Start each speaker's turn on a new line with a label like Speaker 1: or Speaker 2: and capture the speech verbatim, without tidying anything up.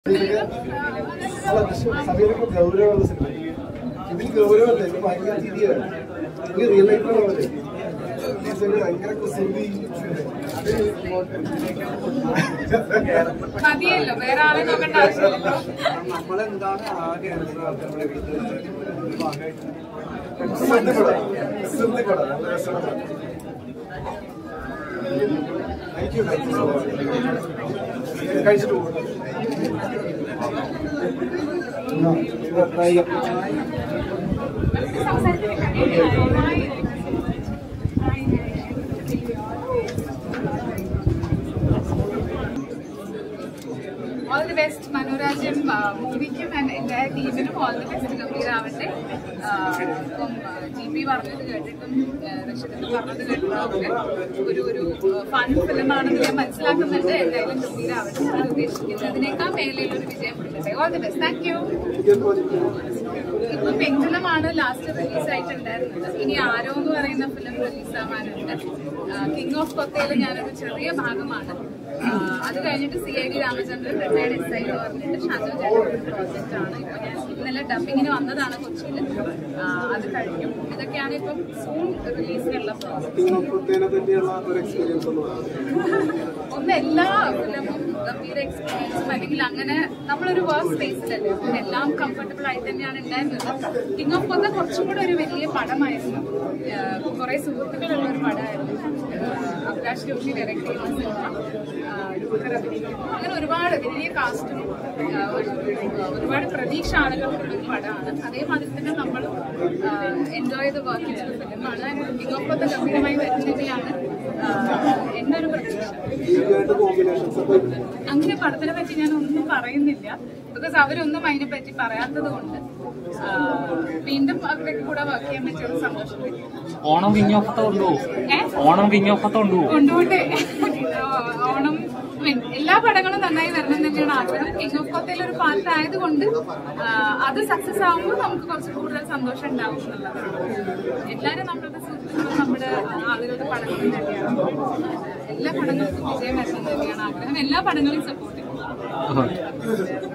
Speaker 1: സമീപം ഗൗരവമുള്ള സിനിമ. ഇതിൽ ഗൗരവമല്ല, ഇത് ഭയങ്കര രീതിയാണ്. ഇത് റിയൽ ലൈഫാണ് പോലെ ഭയങ്കര കുസൃതി.
Speaker 2: മതിയല്ലോ, വേറെ ആളെ നോക്കേണ്ട ആവശ്യമില്ലല്ലോ.
Speaker 1: നമ്മളെന്താണ് ആകെ കഴിച്ചിട്ട് പോകും.
Speaker 2: All the best, Manurajam മൂവിക്കും ആൻഡ് എൻ്റെ ടീമിനും ഓൾ ദി ബെസ്റ്റ്. ഗംഭീരാവട്ടെ. ഇപ്പം ജി പി പറഞ്ഞത് കേട്ടിട്ടും റഷീദ് പറഞ്ഞത് കേട്ടിട്ടും ഒരു ഒരു ഫൺ ഫിലിമാണെന്ന് ഞാൻ മനസ്സിലാക്കുന്നുണ്ട്. എന്തായാലും ഗംഭീരാവട്ടെ എന്നാണ് ഉദ്ദേശിക്കുന്നത്. അതിനേക്കാൾ മേലെയുള്ളൊരു വിജയം കൊടുക്കട്ടെ. All the best. Thank you. ഇപ്പൊ പെങ്കുലമാണ് ലാസ്റ്റ് റിലീസായിട്ടുണ്ടായിരുന്നത്. ഇനി ആരോ എന്ന് പറയുന്ന ഫിലിം റിലീസാവാനുണ്ട്. കിങ് ഓഫ് കൊത്തയിൽ ഞാനൊരു ചെറിയ ഭാഗമാണ്. അത് കഴിഞ്ഞിട്ട് C I D Ramachandran retired S I എന്ന് പറഞ്ഞിട്ട് ഷാജോ ചേട്ടൻ്റെ പ്രോജക്റ്റ് ആണ്. ഇപ്പൊ ഞാൻ ഇന്നലെ ഡബിങ്ങിന് വന്നതാണ് കൊച്ചിയിൽ. അത് കഴിഞ്ഞു. ഇതൊക്കെയാണ് ഇപ്പം സൂൺ റിലീസിനുള്ള പ്രോസസ്. ഒന്ന് എല്ലാ ഫിലിമും ഗംഭീര എക്സ്പീരിയൻസും അല്ലെങ്കിൽ അങ്ങനെ നമ്മളൊരു വർക്ക് സ്പേസിലല്ലേ, എല്ലാം കംഫർട്ടബിൾ ആയിട്ട് തന്നെയാണ് ഉണ്ടായിരുന്നത്. കിങ് ഓഫ് കൊത്ത കുറച്ചും കൂടെ ഒരു വലിയ പടമായിരുന്നു. കുറെ സുഹൃത്തുക്കളുള്ള ഒരു പടമായിരുന്നു. അഭിലാഷ് ജോഷി ഡയറക്ട് ചെയ്യുന്ന സിനിമ, അങ്ങനെ ഒരുപാട് വലിയ കാസ്റ്റും ഒരുപാട് പ്രതീക്ഷ ആളുകൾക്കുള്ള ഒരു പടമാണ്. അതേമാതിരി തന്നെ നമ്മൾ എൻജോയ് ചെയ്ത് വർക്ക് ചെയ്തൊരു ഫിലിമാണ്. കിങ് ഓഫ് കൊത്ത ഗംഭീരമായി വരുന്നതിനെയാണ് എന്റെ ഒരു പ്രതീക്ഷ. അങ്ങനെ പടത്തിനെ പറ്റി ഞാൻ ഒന്നും പറയുന്നില്ല, ബിക്കോസ് അവരൊന്നും അതിനെ പറ്റി പറയാത്തത് കൊണ്ട്. വീണ്ടും അവരൊക്കെ കൂടെ വർക്ക് ചെയ്യാൻ പറ്റിയൊരു സന്തോഷം.
Speaker 3: ഓണം വിഞ്ഞോപ്പത്തെ കൊണ്ടുപോകും. ഓണം വിഞ്ഞോപ്പത്തെ കൊണ്ടുപോകും
Speaker 2: കൊണ്ടുപോട്ടെ. ഓണം എല്ലാ പടങ്ങളും നന്നായി വരണം തന്നെയാണ് ആഗ്രഹം. കിങ് ഓഫ് കൊത്തയിൽ ഒരു പാർട്ട് ആയതുകൊണ്ട് അത് സക്സസ് ആകുമ്പോൾ നമുക്ക് കുറച്ച് കൂടുതൽ സന്തോഷം ഉണ്ടാവും എന്നുള്ളതാണ്. എല്ലാവരും നമ്മളുടെ സുഹൃത്തുക്കളും നമ്മുടെ ആളുകളുടെ പടങ്ങളും തന്നെയാണ്. എല്ലാ പടങ്ങൾക്കും വിജയം വരണം തന്നെയാണ് ആഗ്രഹം. എല്ലാ പടങ്ങളും സപ്പോർട്ട് ചെയ്യും.